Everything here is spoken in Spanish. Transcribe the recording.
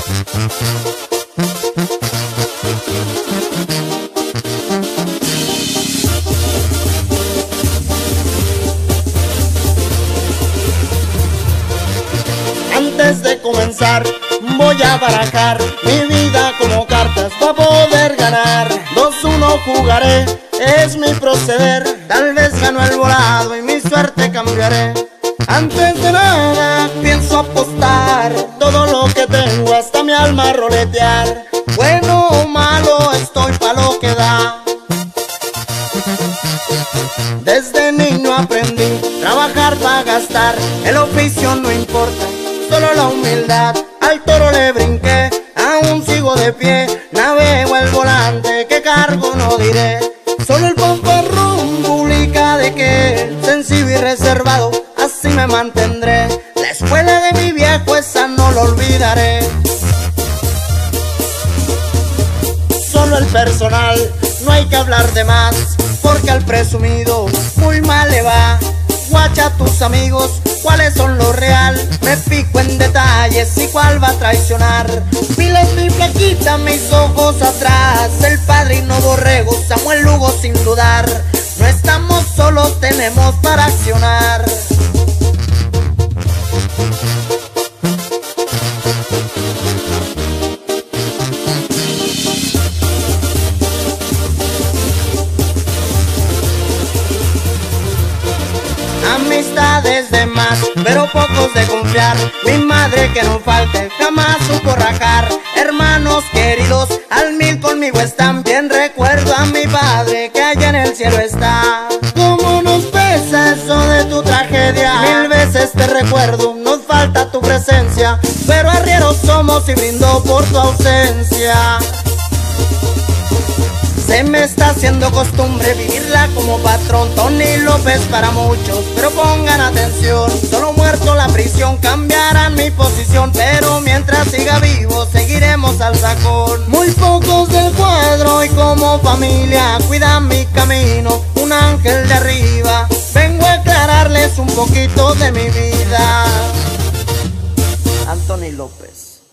Antes de comenzar voy a barajar mi vida como cartas para poder ganar. 2-1 jugaré, es mi proceder. Tal vez gano el volado y mi suerte cambiaré. Antes de nada pienso apostar todo lo que tengo, hasta mi alma roletear. Bueno o malo estoy pa' lo que da. Desde niño aprendí trabajar pa' gastar. El oficio no importa, solo la humildad. Al toro le brinqué, aún sigo de pie. Navego el volante, que cargo no diré. Solo el fanfarrón publica de que sencillo y reservado, así me mantendré. La escuela de mi viejo, esa no lo olvidaré. Solo el personal, no hay que hablar de más, porque al presumido muy mal le va. Guacha a tus amigos, cuáles son los real. Me fijo en detalles y cuál va a traicionar. Pilas mi flaquita, mis ojos atrás. El padrino Borrego, Samuel Lugo sin dudar. No estamos solos, tenemos para accionar. Amistades de más, pero pocos de confiar. Mi madre que no falte, jamás supo rajar. Hermanos queridos, al mil conmigo están. Bien recuerdo a mi padre que allá en el cielo está. ¿Cómo nos pesa eso de tu tragedia? Mil veces te recuerdo, nos falta tu presencia. Pero arrieros somos y brindo por tu ausencia. Se me está haciendo costumbre vivirla como patrón. Tony López para muchos, pero pongan atención. Solo muerto la prisión cambiarán mi posición, pero mientras siga vivo seguiremos al sacón. Muy pocos del cuadro y como familia cuidan mi camino, un ángel de arriba. Vengo a aclararles un poquito de mi vida. Anthony López.